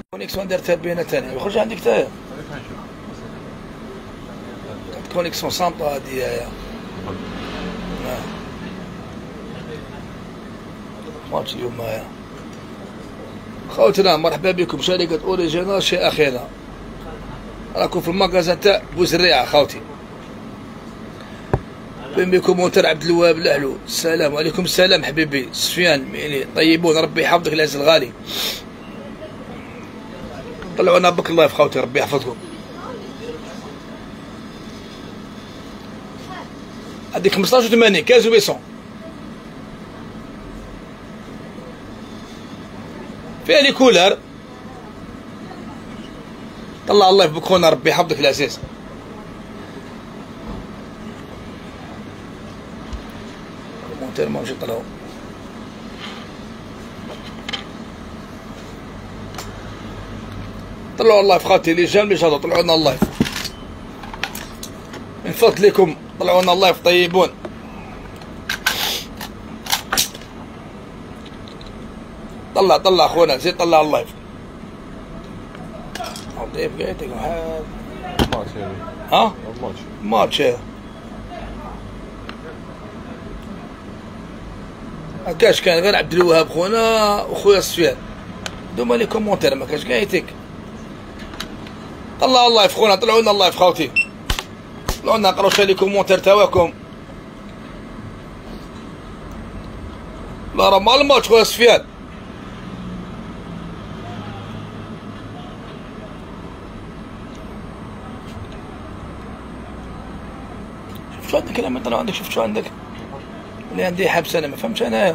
كونيكسيون درتها بينا ثاني يخرج عندك تايا كونيكسيون سامبا هادي يا ماتش اليوم معايا خوتنا. مرحبا بكم شركة اوريجينال شي اخينا، راكم في الماكازان تاع بوزريعة خوتي. بين بكم مونتر عبد الوهاب الأهلو. السلام عليكم. السلام حبيبي سفيان ميلي، طيبون ربي يحفظك العز الغالي. طلعونا بك اللايف خوتي ربي يحفظكم. هذيك 15 و80 15 و800 فيها لي كولر. طلع اللايف بك خونا ربي يحفظك العزيز. المونتير ما مشي طلعوا. طلعوا اللايف خاطي اللي جا اللي جا طلعوا لنا اللايف من فضلكم، طلعوا لنا اللايف طيبون. طلع خونا زيد طلع اللايف. طيب قاعد ماتش ها ماتش هكاش كان غير عبد الوهاب خونا وخويا سفيان دوما لي كومونتير ما كاش قايتك. طلعوا اللايف خونا، طلعوا لنا اللايف خاوتي، طلعوا لنا نقراو شي لي كومونتير تاواكم. لا راه مع الماتش خويا سفيان. شوف شو عندك لما طلعوا عندك، شوف شو عندك اللي عندي حبس انا ما فهمتش انايا.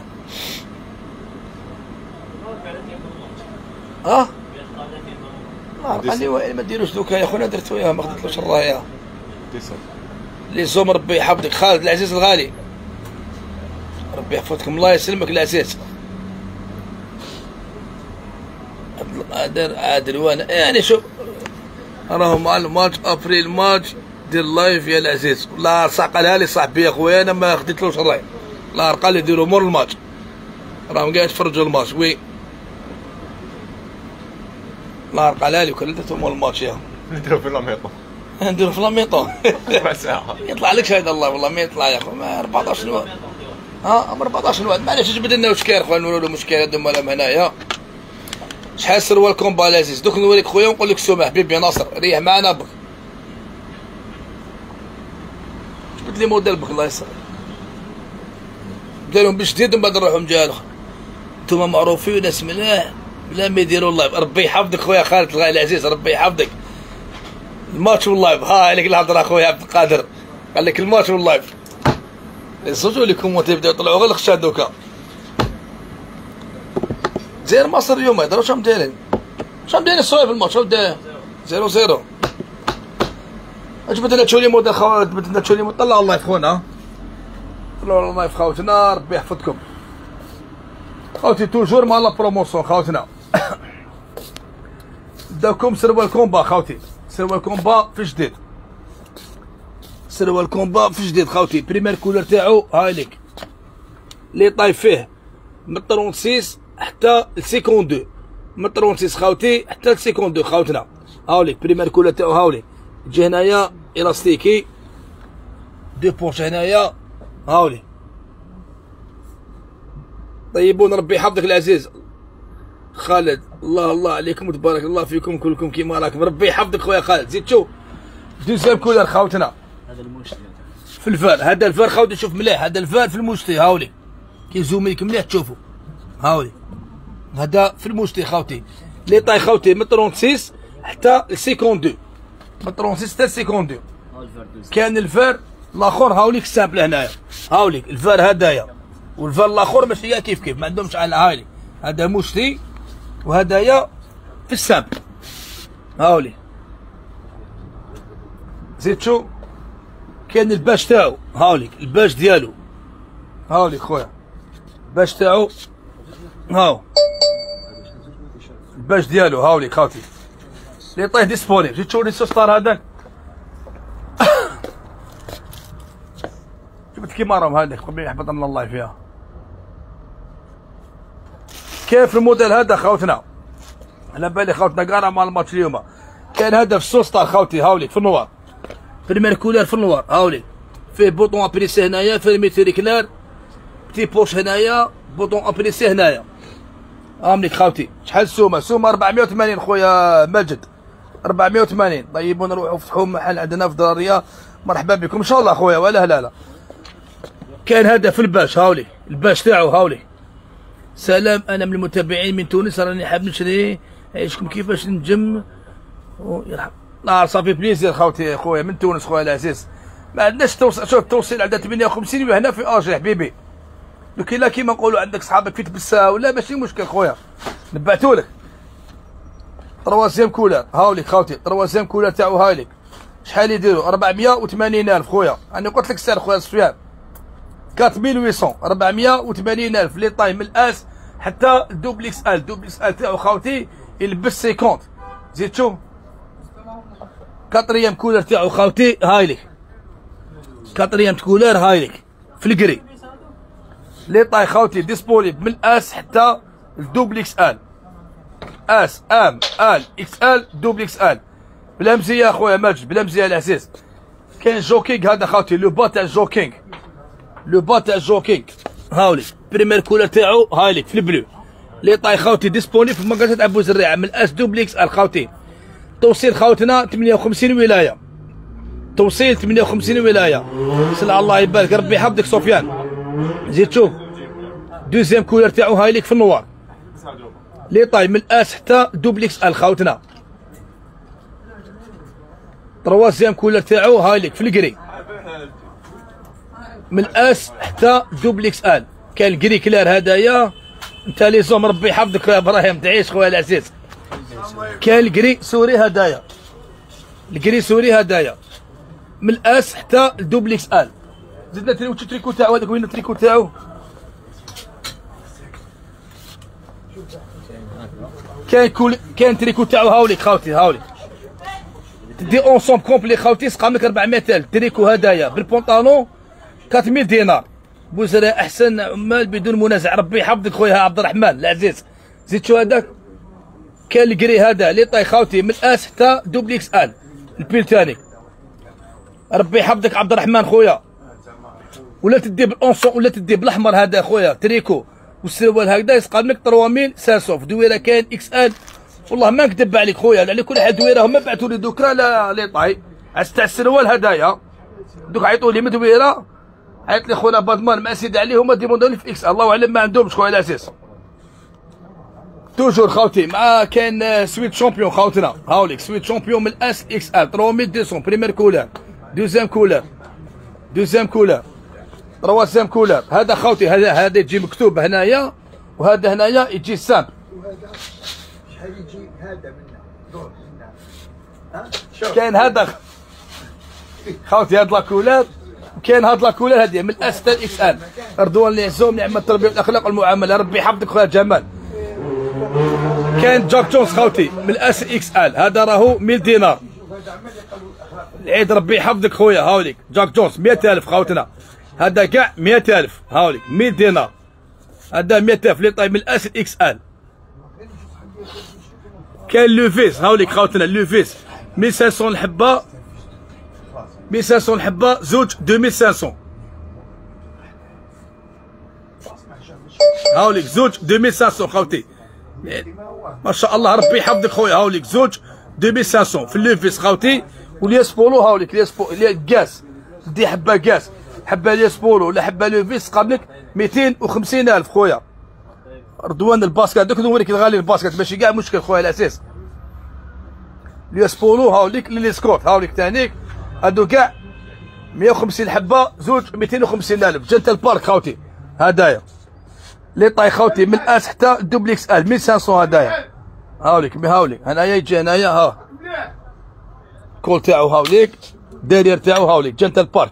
ها قال لي وائل ما ديروش دوكا يا خونا، درت وياه ما خديتلوش الرايه. لي زوم ربي يحفظك. خالد العزيز الغالي ربي يحفظكم الله يسلمك العزيز. عادل وانا يعني شوف راهم مع الماتش ابريل ماتش دير اللايف يا العزيز. لا صح قالها لي صاحبي يا خويا انا ما خديتلوش الراي. لا قال لي ديروا مور الماتش، راهم قاعد يتفرجوا الماتش. وي لا قالها لي وكان درتو مور الماتش يا نديرو في لاميطو نديرو في لاميطو ربع ساعة يطلع لك هذا الله والله ما يطلع يا خو. ما 14 نواد ها 14 نواد معليش جبد لنا وشكار خويا نورو مشكل هادو مالهم هنايا. شحال سروال كومبا لذيذ دوك نوريك خويا ونقول لك سمح حبيبي ناصر ريح معنا بك. جبد لي موديل بك الله يسر ديرهم بجديد ومن بعد نروحوا مجالخ. نتوما معروفين وناس ملاح بلا ما يديروا اللايف. ربي يحفظك خويا خالد الغالي العزيز ربي يحفظك. الماتش واللايف ها عليك الهضره خويا عبد القادر قال لك الماتش واللايف. يصوتوا لكم وتبداو يطلعوا غير الخشاد دوكا. زير مصر اليوم ما يديروش شحال دايرين الصويب الماتش شحال داير 0-0. جبت لنا تشولي موديل خويا جبت لنا تشولي موديل. طلعوا اللايف خونا طلعوا اللايف خوتنا ربي يحفظكم خوتي. توجور مع لا بروموسيون خوتنا. داكم سروال كومبا خوتي، سروال كومبا في جديد، سروال كومبا في جديد خوتي. بريمير كولر تاعو هاي ليك لي طايف فيه من 36 حتى ل 52 من 36 خوتي حتى ل 52 خوتنا. هاوليك بريمير كولر تاعو هاوليك تجي هنايا الاستيكي دو بوش هنايا هاولي. طيبون ربي يحفظك العزيز خالد. الله عليكم وتبارك الله فيكم كلكم كيما راكم. ربي يحفظك خويا خالد. زيد شوف دوزيام كولر خوتنا. هذا المشتي في الفار، هذا الفار خوتي شوف مليح، هذا الفار في المشتي هاولي كي زومي لك مليح تشوفوا هاولي. هذا في المشتي خوتي لي طاي خوتي من 36 حتى ل 52 من 36 حتى ل 52. كان الفار الاخر هاوليك سامبل هنايا هاوليك الفار هدايا والفار الاخر ماشي كيف ما عندهمش على هاولي. هذا مشتي وهدايا في السامبل هاولي. زيد شو كاين الباش تاعو هاوليك الباش ديالو هاوليك خويا الباش تاعو هاو الباش ديالو هاوليك خاوتي لي طيح ديسبونيبل. زيد شو لي سوستار هذاك جبت كيما راهم هذيك ربي يحفظ لنا الله فيها. كيف الموديل هذا خوتنا على بالي خوتنا كاع مع الماتش اليوم. كاين هذا في السوستار خوتي هاوليك في النوار، بريمير كولار في النوار هاوليك، فيه بوطون ابريسي هنايا، فيه ميتيري كلار، بتي بوش هنايا، بوطون ابريسي هنايا. هامليك خوتي. شحال السومه؟ السومه 480 خويا ماجد، 480. طيبوا نروحوا نفتحوا محل عندنا في دراريه، مرحبا بكم ان شاء الله خويا. ولا لا. كاين هذا في الباش هاوليك، الباش تاعو هاوليك. سلام، انا من المتابعين من تونس، راني حاب نشري، عيشكم كيفاش نجم ويرحم. صافي بليزير خوتي خويا من تونس خويا العزيز. ما عندناش توصيل، شوف التوصيل عندنا 58 وهنا في اجي حبيبي. دوك الا كيما نقولوا عندك صحابك في تبسه ولا ماشي مشكل خويا، نبعثولك. تروازيام كولر هاوليك خوتي، تروازيام كولر تاعو هاوليك. شحال يديروا؟ 480,000 خويا. انا قلت لك السعر خويا سفيان 4800، 480,000 لي طاي من الاس حتى دوبليكس ال. دوبليكس ال تاعو خوتي يلبس 50. زيد شوف كاتريام كولر تاعو خوتي هايليك، كاتريام كولر هايليك في الكري. لي طاي خوتي ديسبونيبل من الاس حتى الدوبليكس ال. اس ام ال اكس ال دوبليكس ال. بلا مزيه خويا ماجد، بلا مزيه العزيز. كاين جوكينغ هذا خوتي، لو با تاع جوكينغ، لو با تاع جوكينغ هاوليك. بريمير كولر تاعو هايليك في البلو. لي طاي خوتي ديسبونيبل في مكازات ابو زريعه من الاس دوبليكس ال خوتي. توصيل خوتنا 58 ولايه، توصيل 58 ولايه. سلع الله يبارك، ربي يحفظك سفيان. زيد شوف دوزيام كولر تاعو هايليك في النوار، لي طاي من الاس حتى دوبليكس ال خوتنا. تروازيام كولر تاعو هايليك في الكري من الاس حتى دوبليكس ال. كاين الكري كلار هدايا انت لي زوم، ربي يحفظك يا ابراهيم، تعيش خويا العزيز. كاين الكري سوري هدايا، الكري سوري هدايا من الاس حتى دوبليكس ال. زدنا تريكو تاعو، هذاك وين التريكو تاعو؟ كاين تريكو تاعو هاوليك خوتي هاوليك. تدي اونسومب كومبلي خوتي سقام لك 400,000 تريكو هدايا بالبونطالون 4000 دينار. بوزراء احسن عمال بدون منازع، ربي يحفظك خويا عبد الرحمن العزيز. زيد شو هذاك؟ كاين الكري هذا لي طاي خوتي من الاس حتى دوبليكس ال البيلتاني. ربي يحفظك عبد الرحمن خويا. ولا تدي بالأونسون ولا تدي بالاحمر هذا خويا تريكو والسروال هكذا يسقام لك 3500 في دويره. كاين اكس ال، والله ما نكذب عليك خويا، على كل حال دويره هما بعثوا لي دوكرا لا لي طاي عس تاع السروال هدايا. دوك عيطوا لي من دويره، عيط لي خونا بادمان مع سيدي عليه، هما ديموندو لي في اكس، الله اعلم ما عندهمش خويا العزيز. توجور خوتي مع كاين سويت شامبيون خوتنا هاوليك، سويت شامبيون من الاس اكس ال 3200 بريمير كولر، دوزيام كولر، دوزيام كولر، تروازيام كولر. هذا خوتي هذا يجي مكتوب هنايا، وهذا هنايا يجي سامبل. شحال يجي هذا منه؟ كاين هذا خوتي هاد لاكولار، كاين هاد لاكولار هذه من الاس حتى الاكس ال. رضوان اللي يعزهم نعم التربيه والاخلاق والمعامله، ربي يحفظك خويا جمال. كاين جاك جونز خوتي من الاس اكس ال، هذا راهو 1000 دينار. العيد ربي يحفظك خويا هاوليك. جاك جونز 100,000 خوتنا، هذا كاع 100,000 هاوليك 100 دينار. هذا 100,000 لي طايب من الاس اكس ال. كاين لوفيس هاوليك خوتنا، لوفيس 1500 الحبه، 1500 الحبه زوج 2500 هاوليك، زوج 2500 خوتي. ما شاء الله ربي يحفظك خويا هاوليك، زوج 2500 في اللوفيس خوتي. والياس بولو هاوليك، الياس كاس، دي حبه كاس، حبه الياس بولو ولا حبه لوفيس قابلك 250,000 خويا. رضوان الباسكت دوك نوريك الغالي الباسكت ماشي كاع مشكل خويا الاساس. الياس بولو هاوليك لي سكوت هاوليك تانيك، هادو كاع 150 حبه زوج 250,000. جنتل بارك خوتي هدايا لي طاي خوتي من الاس حتى دوبليكس ال 1500 هدايا هاوليك. هاوليك هنايا يجي هنايا ها كول تاعو هاوليك، دارير تاعو هاوليك جنتل بارك.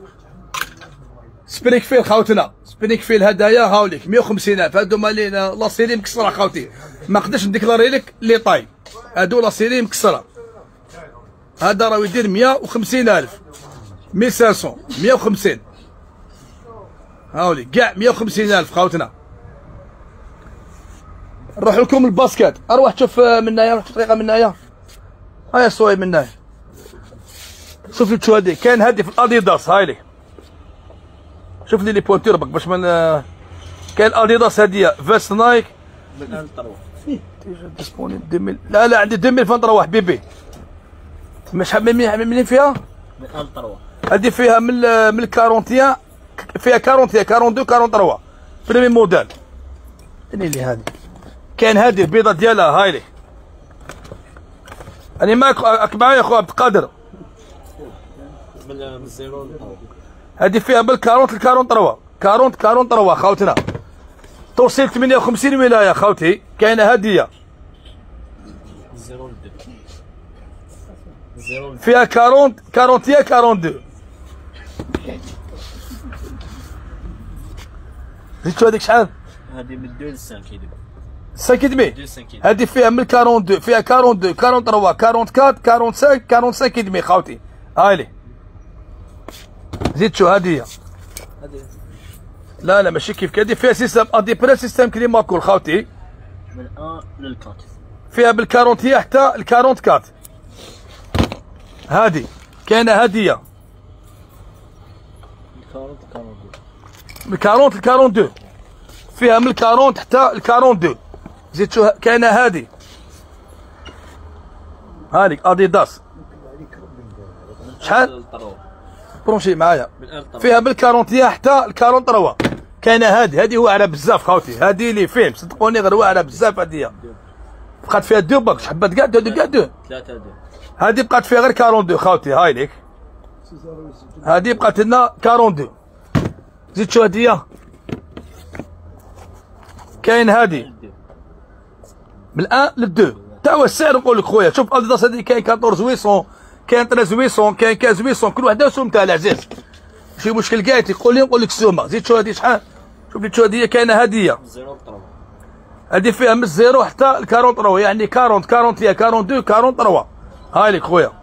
سبريك فيل خوتنا، سبريك فيل هدايا هاوليك 150,000. هادو مالين لاصيري مكسره خوتي، ما نقدرش نديكلاري لك لي طاي، هادو لاصيري مكسره. هذا راه يدير 150,000 1500 150 هاوليك كاع 150,000 خوتنا. نروح لكم الباسكت. اروح تشوف من هنايا، روح طريقه من هنايا. هيا الصويب من هنايا. شوف لي شو هادي، كاين هادي في الاديداس هايلي. شوف لي بوانتور بك باش من كاين اديداس هاديه فيست نايك من الطروه ديسبوني 2000. لا عندي 2000 فنطروه حبيبي. مش منين فيها؟ من الطروه. هادي فيها من 41 فيها 41 42 43 بريمي موديل. اللي هادي كاين هادي البيضه ديالها هايلي. انا معاك معايا اخو عبد القادر. من الزيرو للطروه. هادي فيها من 40 ل 43 40 43 خاوتنا. توصيل 58 ولايه خاوتي. كاينه هديه الزيرو للدو. الزيرو فيها 40 41 42. زيدتو هذيك شحال؟ هذه من 2 ل 5 كيلو. 5 دمي. 2 كيلو. هذه فيها من 42 فيها 42 43 44 45 45 دمي خاوتي. هايلي زيد شو هذه. لا ماشي كيف هذه فيها سيستم ادي بري سيستم كليما كول خاوتي. من 1 لل 4. فيها بال 41 حتى ال 44. هذه كاينه هديه من 40 ل 42 فيها من 40 حتى ال 42. زيد شو كاينه هذه هذيك اديداس شحال؟ برونشي معايا. فيها بال 41 حتى ال 43. كاينه هذه واعره بزاف خاوتي. هذه اللي فيهم صدقوني غير واعره بزاف. هذه بقات فيها دو باكس حبات كاع دو 3 هذه بقات فيها غير 42 خاوتي. هاي ليك هذه بقات لنا 42. زيد شو هديه كاين هذه من 1 ل 2 تا هو السعر. نقول لك خويا شوف اديداس هذه كاين 14800 كاين 13800 كاين 15800 كل وحده سومتها العزيز. ماشي مشكل كاع تقول لي نقول لك السومه. زيد شو هذه شحال؟ شوف لي شو هذه كاينه هديه. هذه فيها من الزيرو حتى ال 43 يعني 40 41 42 43. هاي لك خويا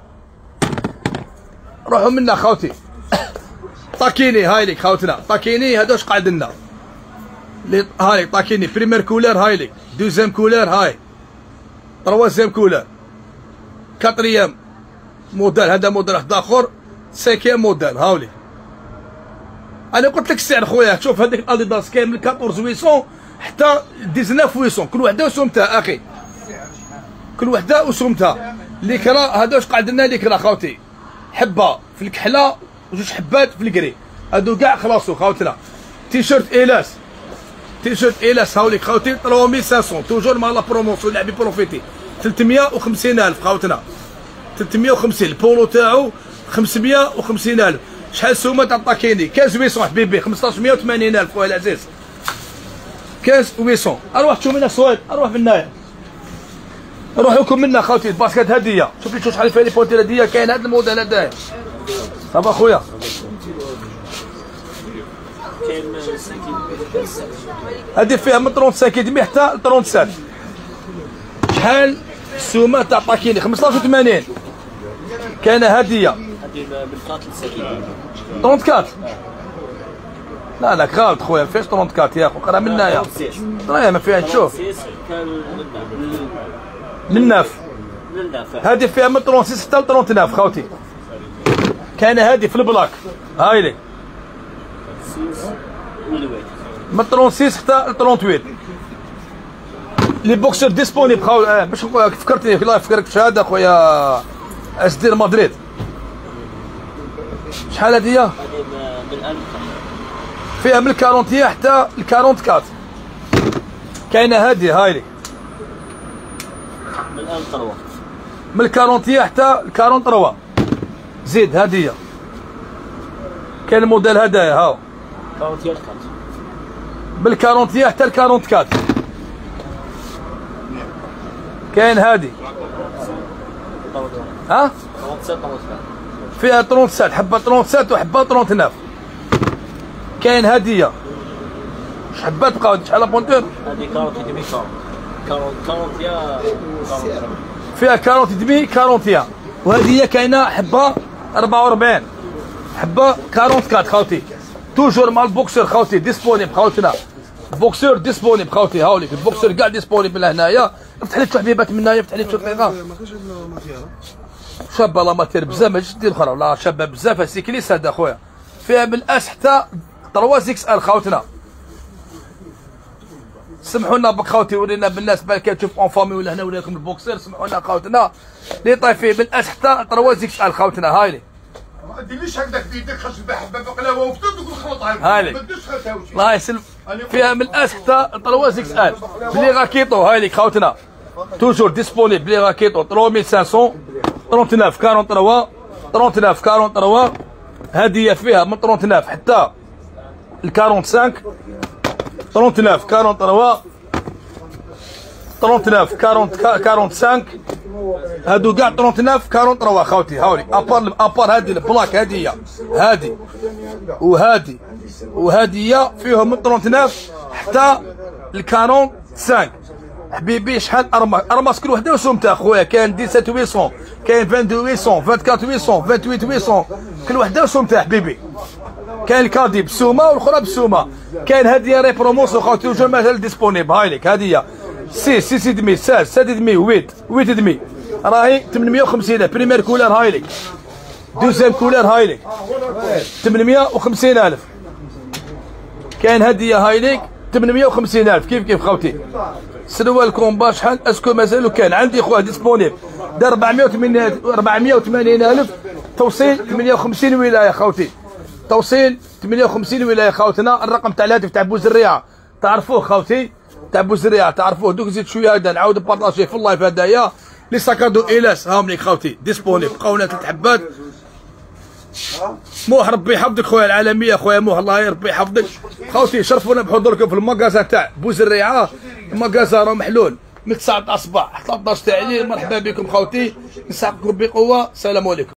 روحوا منا خوتي. طاكيني هاي لك خوتنا. طاكيني هذوش قاعد لنا هاي طاكيني بريمير كولر هاي لك دوزيام كولر هاي تروازيام كولر كاتريام موديل. هذا موديل واحد اخر سانكيام موديل هاولي. انا قلت لك السعر خويا. شوف هذيك الاديداس كاين من 14800 حتى 19800 كل وحده وسمتها اخي. كل وحده وسمتها. ليكرا هذوش قاعد لنا ليكرا خاوتي. حبه في الكحله وجوج حبات في الكري. هادو كاع خلاصو خاوتنا. تيشيرت ايلاس تيشيرت ايلاس هاوليك خاوتي 3500 توجور مع لا بروموسيون لعبي بروفيتي 350000 خاوتنا. 350 البولو تاعو 550000. شحال السومه تاع الطاكيني 15800 حبيبي 1580000 خويا العزيز 15800. اروح تشوف منا صويب اروح من هنايا. روح لكم منا خاوتي الباسكت هديه. شوف لي شحال فيها لي بونتير هديه. كاين هذا الموديل هذايا صافا خويا. هذه فيها من 35 دمي حتى 37. شحال السومه تاع طاكيني 15.80. كاينه هديه هذه من 4 ل 6 كيلو. 34. لا غلط خويا ما فيهاش 34 يا اخو. قرا من هنايا راهي ما فيها نشوف للناف. هذه فيها من 36 حتى ل 39 خاوتي. كاينه هذه في البلاك هاي لي من 36 حتى ل 38. لي بوكسر ديسبونيبل خاويا. باش فكرتني الله يفكرك في هذا خويا اش دير مدريد. شحال هذه؟ هذه من 1000 فيها من 41 حتى ل 44. كاينه هذه هاي لي من 1000 طروه. من 41 حتى ل 43. زيد هديه كاين الموديل هدايا هاو 41 من 41 حتى ل 44. كاين هادي ها 37 فيها 37 حبه 37 وحبه 39. كاين هديه حبات بقاو شحال بونتور. هذه 40 دمي 40 فيها 40 دمي 41. وهذه كاينه حبه 44 حبه 44 خاوتي. توجور مع البوكسر خاوتي ديسبونيبل خاوتنا. بوكسور ديسبونيبل خوتي، هاوليك البوكسور كاع ديسبونيبل هنايا. افتح لي شويه حبيبات من هنايا، افتح لي شويه دقيقه. شابه لا ماتير بزاف، ماشي دير اخرى، لا شابه بزاف. السيكليس هذا خويا فيها من الاس حتى 3 اكس ال خوتنا. سمحوا لنا بك خوتي، ورينا بالناس بالك تشوف اون فامي ولا هنا ولا لكم البوكسير. سمحوا لنا خوتنا لي طاي فيه من الاس حتى 3 اكس ال خوتنا. هايلي ما ديريش هكذاك بيدك، خرج بحبه بقلاوه وفتت تقول خلطها. هايلي ما تديرش خلطها. الله يسلم. فيها من الاس حتى 3 اكس ال بلي راكيطو. هايلي خوتنا توجور ديسبونيبل بلي راكيطو 3500 39 43 39 43. هديه فيها من 39 حتى ال 45 39 43 39 45. هادو كاع 39 43 خوتي. هاولي ابار هادي البلاك هاديه هادي وهاديه فيهم من 39 حتى ال 45. حبيبي شحال ارماس كل وحده وسمتها خويا. كاين 17800 كاين 22800 24800 28800 كل وحده وسمتها حبيبي. كاين الكادي بسومه والاخرى بسومه. كاين هديه ري بروموسيون خوتي توجور مازال ديسبونيبل. هايليك هديه 6 6 دمي 7 7 دمي 8 8 دمي راهي 850. بريمير كولر هايليك، دوزيام كولر هايليك 850,000. كاين هديه هايليك 850,000 كيف خوتي. سروال كومبا شحال اسكو مازالو كان عندي خويا ديسبونيبل دار 480,000 توصيل 58 ولايه خوتي. توصيل 58 ولايه خوتنا. الرقم تاع الهاتف تاع بوزريعه تعرفوه خوتي، تاع بوزريعه تعرفوه. دوك زيد شويه هذا نعاود بارطاجيه في اللايف هذايا. لي ساكادو إيلاس هاهم ليك خوتي ديسبونيبل. بقاونا 3 حبات. موح ربي يحفظك خويا العالميه خويا موح، الله يربي يحفظك خوتي. شرفونا بحضوركم في المكازا تاع بوزريعه. المكازا راه محلول من 9 تاع الصباح حتى 13 تاع الليل. مرحبا بكم خوتي، نسعدكم بقوه. السلام عليكم.